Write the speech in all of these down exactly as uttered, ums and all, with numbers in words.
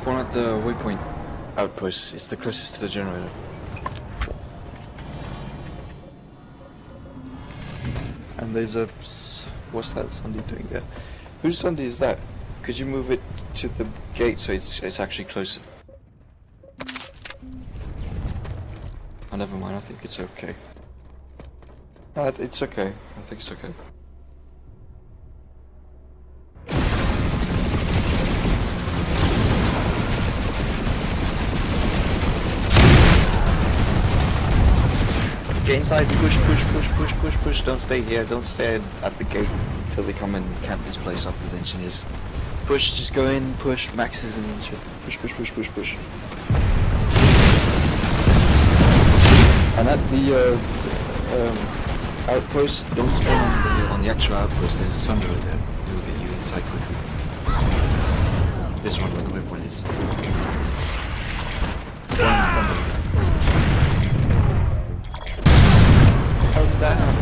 Spawn at the waypoint outpost. It's the closest to the generator. And there's a... What's that Sunday doing there? Whose Sunday is that? Could you move it to the gate so it's, it's actually closer? Oh, never mind. I think it's okay. Uh, it's okay. I think it's okay. Get inside, push, push, push, push, push, push. Don't stay here, don't stay at the gate until they come and camp this place up with engineers. Push, just go in, push, maxes and shit. Push, push, push, push, push. And at the, uh, the um, outpost, don't spawn on the, on the actual outpost, there's a Sundra there. He'll get you inside quickly. This one where the waypoint is. One on the Sundra. How did that happen?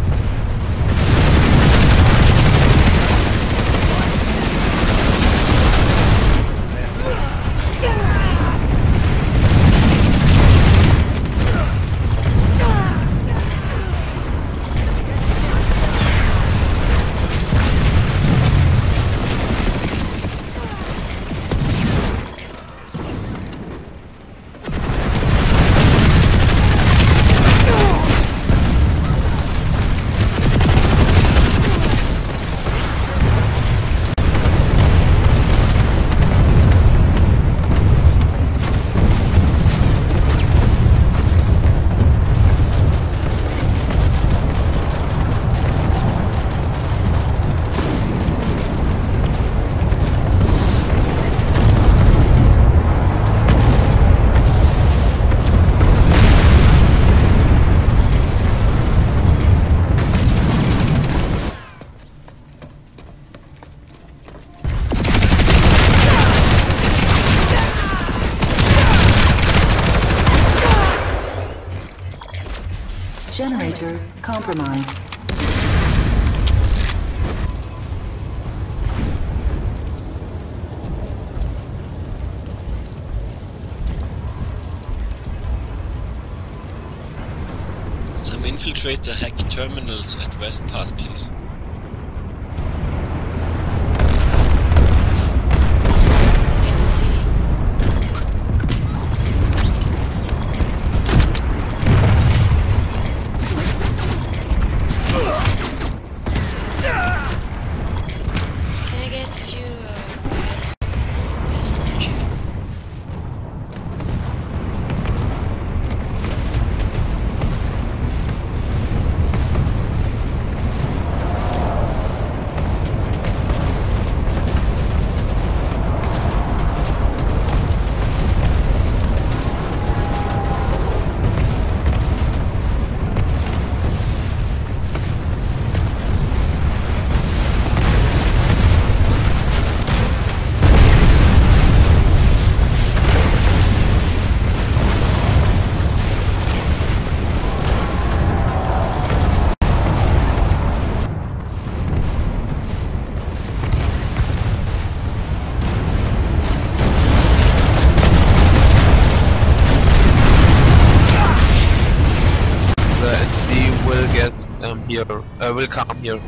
Generator compromised. Some infiltrator hack terminals at West Pass, please. Here, uh, will come here.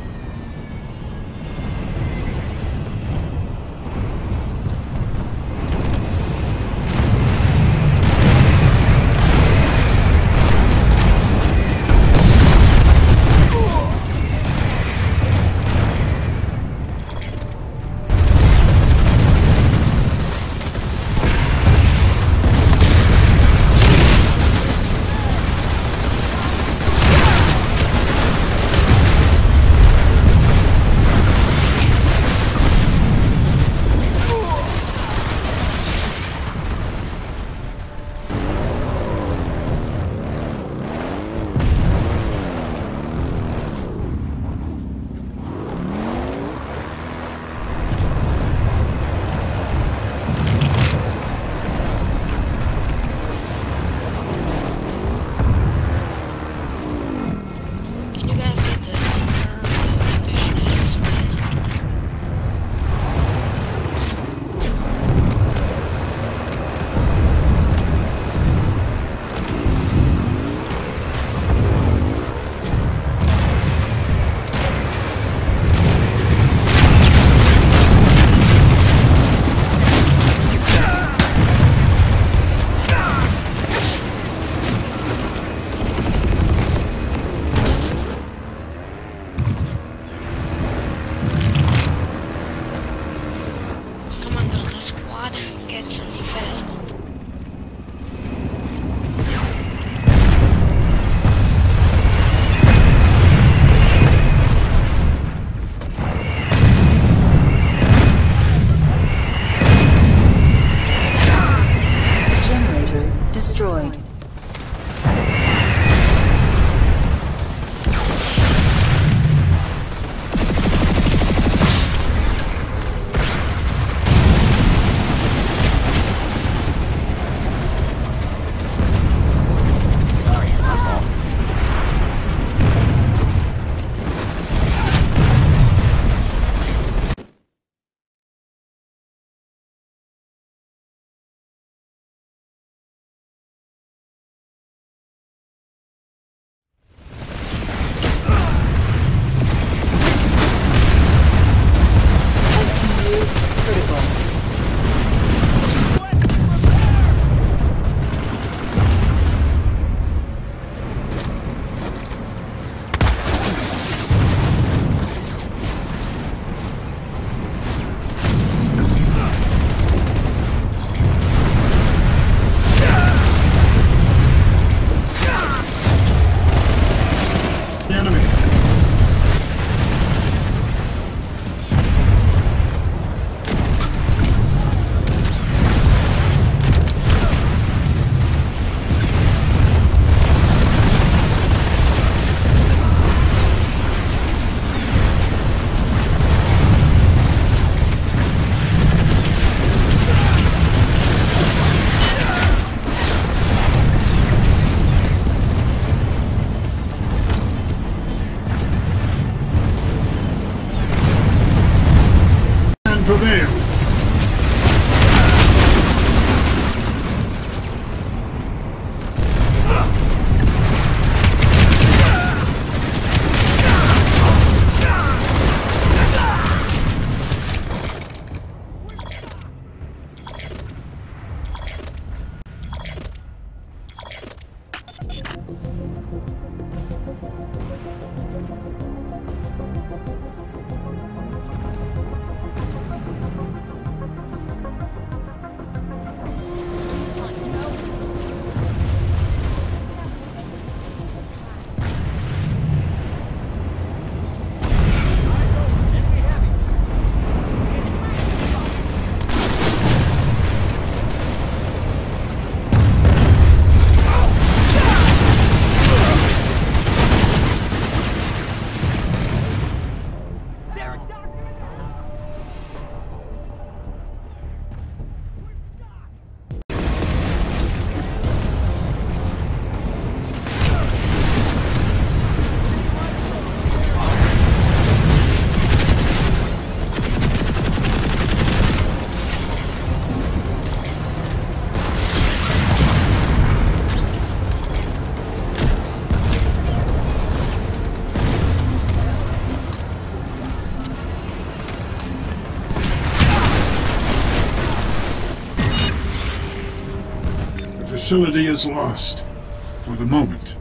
facility is lost. For the moment.